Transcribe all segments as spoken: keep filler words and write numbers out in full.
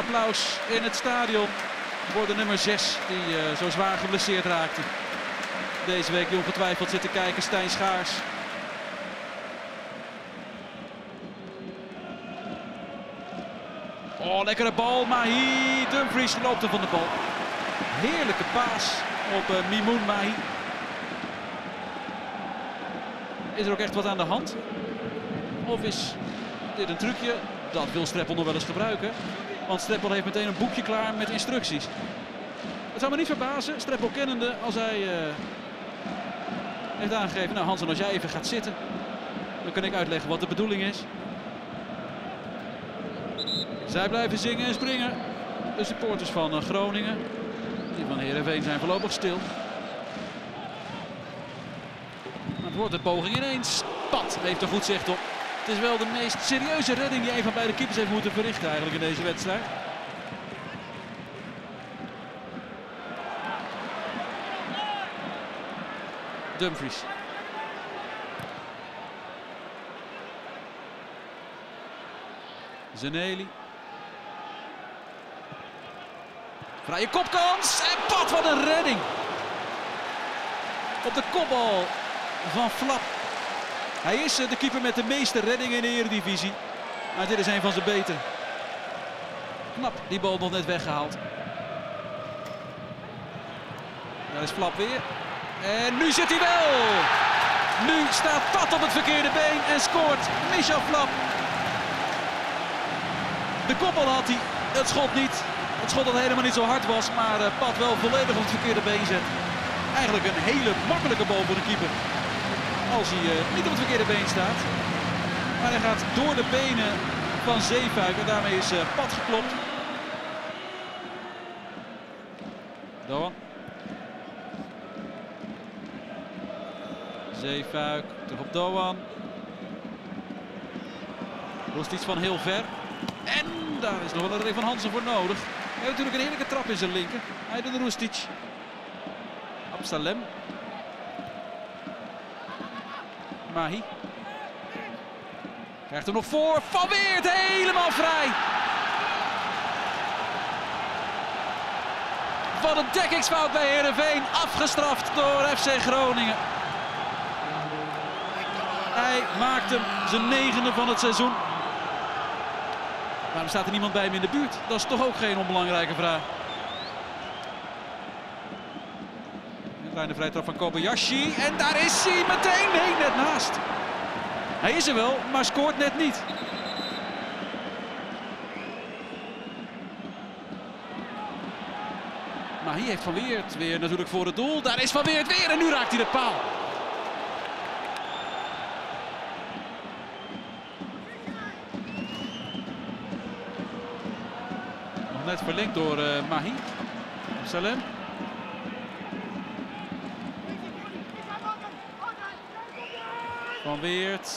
applaus in het stadion voor de nummer zes die uh, zo zwaar geblesseerd raakte. Deze week die ongetwijfeld zit te kijken, Stijn Schaars. Oh, lekkere bal. Mahi. Dumfries loopt er van de bal. Heerlijke paas op uh, Mimoun Mahi. Is er ook echt wat aan de hand? Of is dit een trucje? Dat wil Streppel nog wel eens gebruiken. Want Streppel heeft meteen een boekje klaar met instructies. Het zou me niet verbazen, Streppel kennende, als hij uh, heeft aangegeven... Nou Hansen, als jij even gaat zitten, dan kan ik uitleggen wat de bedoeling is. Zij blijven zingen en springen. De supporters van uh, Groningen. Die van Heerenveen zijn voorlopig stil. Maar het wordt een poging ineens. Pat heeft er goed zicht op. Het is wel de meest serieuze redding die een van beide keepers heeft moeten verrichten eigenlijk in deze wedstrijd. Dumfries. Zeneli. Vrije kopkans en Pat, wat een redding. Op de kopbal van Flap. Hij is de keeper met de meeste reddingen in de Eredivisie. Maar dit is een van zijn betere. Knap, die bal nog net weggehaald. Daar is Flap weer. En nu zit hij wel. Nu staat Pat op het verkeerde been en scoort Michel Flap. De kopbal had hij, het schot niet. Het schot dat helemaal niet zo hard was, maar Pat wel volledig op het verkeerde been zet. Eigenlijk een hele makkelijke bal voor de keeper. Als hij uh, niet op het verkeerde been staat. Maar hij gaat door de benen van Zeefuik en daarmee is uh, Pat geklopt. Doan. Zeefuik, terug op Doan. Roest iets van heel ver. En daar is nog wel een redding van Hansen voor nodig. Hij heeft natuurlijk een heerlijke trap in zijn linker. Hij doet de Roestic. Absalem. Mahi. Krijgt hem nog voor. Van Weert helemaal vrij. Wat een dekkingsfout bij Heerenveen. Afgestraft door F C Groningen. Hij maakt hem zijn negende van het seizoen. Waarom staat er niemand bij hem in de buurt? Dat is toch ook geen onbelangrijke vraag. Een kleine vrije trap van Kobayashi. En daar is hij meteen. Nee, net naast. Hij is er wel, maar scoort net niet. Maar hier heeft Van Weert weer natuurlijk voor het doel. Daar is Van Weert weer en nu raakt hij de paal. Nog net verlengd door uh, Mahi. Salem. Van Weert.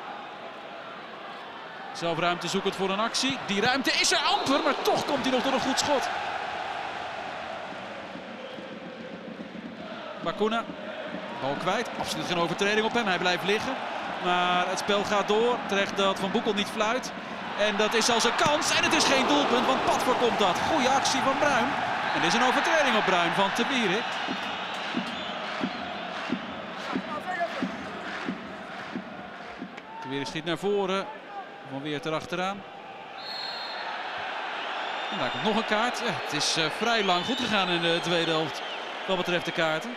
Zelf ruimte zoekend voor een actie. Die ruimte is er amper, maar toch komt hij nog door een goed schot. Bakuna. Bal kwijt. Absoluut geen overtreding op hem. Hij blijft liggen. Maar het spel gaat door. Terecht dat Van Boekel niet fluit. En dat is zelfs een kans. En het is geen doelpunt, want Pat voorkomt dat. Goeie actie van Bruin. En er is een overtreding op Bruin van Te Wierik. Te Wierik schiet naar voren. Van Weert erachteraan. En daar komt nog een kaart. Ja, het is uh, vrij lang goed gegaan in de tweede helft wat betreft de kaarten.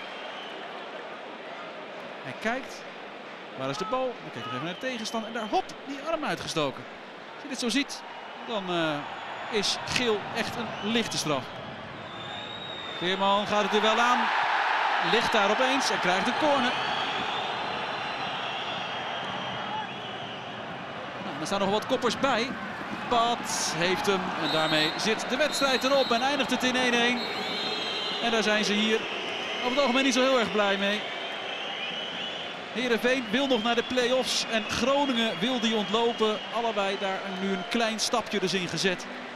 Hij kijkt. Waar is de bal? Hij kijkt nog even naar de tegenstander. En daar, hop, die arm uitgestoken. Als je dit zo ziet, dan uh, is geel echt een lichte straf. Veerman gaat het er wel aan. Ligt daar opeens en krijgt een corner. Nou, er staan nog wat koppers bij. Pat heeft hem en daarmee zit de wedstrijd erop en eindigt het in één-één. En daar zijn ze hier op het algemeen niet zo heel erg blij mee. Heerenveen wil nog naar de play-offs en Groningen wil die ontlopen. Allebei daar nu een klein stapje dus in gezet.